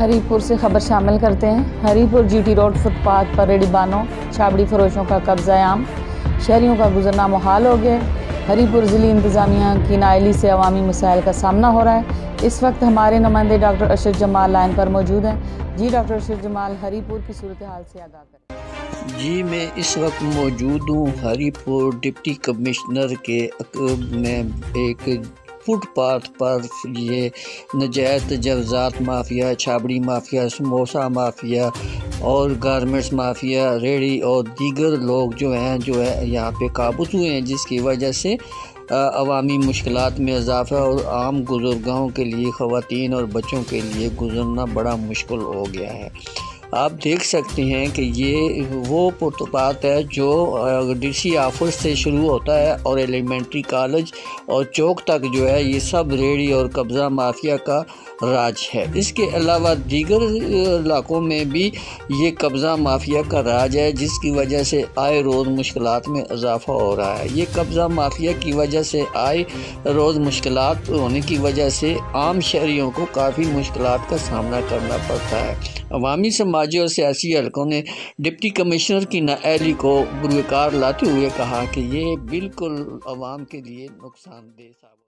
हरीपुर से खबर शामिल करते हैं। हरीपुर जीटी रोड फुटपाथ पर रेडीबानों छाबड़ी फरोशों का कब्जा आम, शहरियों का गुजरना मुहाल हो गया। हरीपुर ज़िली इंतज़ामिया की नाअहली से अवामी मसाइल का सामना हो रहा है। इस वक्त हमारे नुमाइंदे डॉक्टर अरशद जमाल लाइन पर मौजूद हैं। जी डॉक्टर अरशद जमाल, हरीपुर की सूरत हाल से आगाह करें। जी, मैं इस वक्त मौजूद हूँ हरीपुर डिप्टी कमिश्नर के में एक फुटपाथ पर। ये नजायज़ तजावज़ात माफिया, छाबड़ी माफिया, समोसा माफिया और गारमेंट्स माफिया, रेडी और दीगर लोग जो है यहाँ पे काबूज़ हुए हैं, जिसकी वजह से अवामी मुश्किलात में इजाफ़ा और आम गुज़रगाहों के लिए, ख़वातीन और बच्चों के लिए गुज़रना बड़ा मुश्किल हो गया है। आप देख सकते हैं कि ये वो फुटपाथ है जो डीसी ऑफिस से शुरू होता है और एलिमेंट्री कॉलेज और चौक तक जो है ये सब रेडी और कब्ज़ा माफिया का राज है। इसके अलावा दीगर इलाकों में भी ये कब्ज़ा माफिया का राज है, जिसकी वजह से आए रोज़ मुश्किलात में इजाफ़ा हो रहा है। ये कब्ज़ा माफिया की वजह से आए रोज़ मुश्किलात होने की वजह से आम शहरियों को काफ़ी मुश्किलात का सामना करना पड़ता है। अवामी समाजी और सियासी हलकों ने डिप्टी कमिश्नर की नाअहली को बुरकार लाते हुए कहा कि ये बिल्कुल अवाम के लिए नुकसानदेह साबित